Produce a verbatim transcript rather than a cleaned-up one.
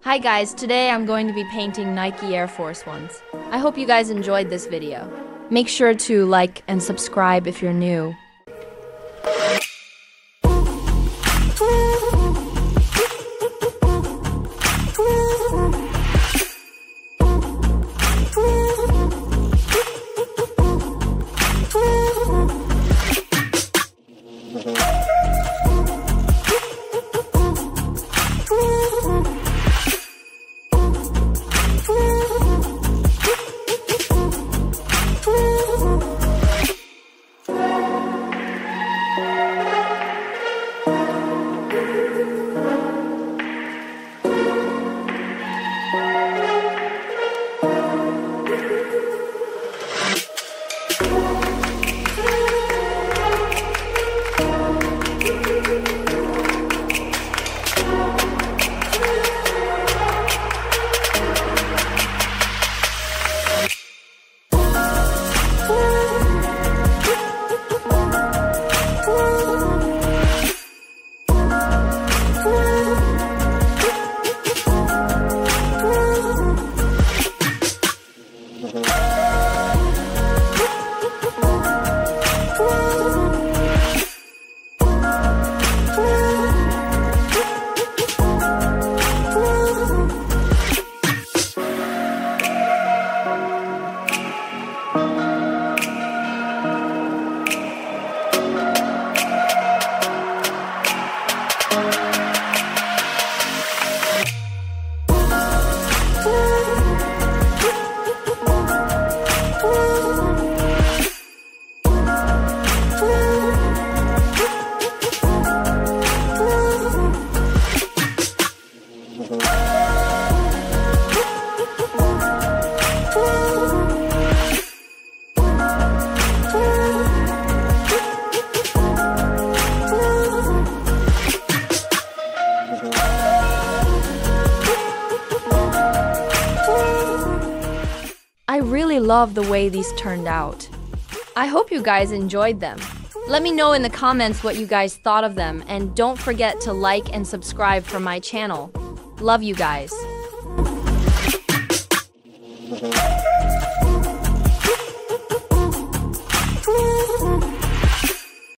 Hi guys, today I'm going to be painting Nike Air Force Ones. I hope you guys enjoyed this video. Make sure to like and subscribe if you're new. I really love the way these turned out. I hope you guys enjoyed them. Let me know in the comments what you guys thought of them, and don't forget to like and subscribe for my channel. Love you guys.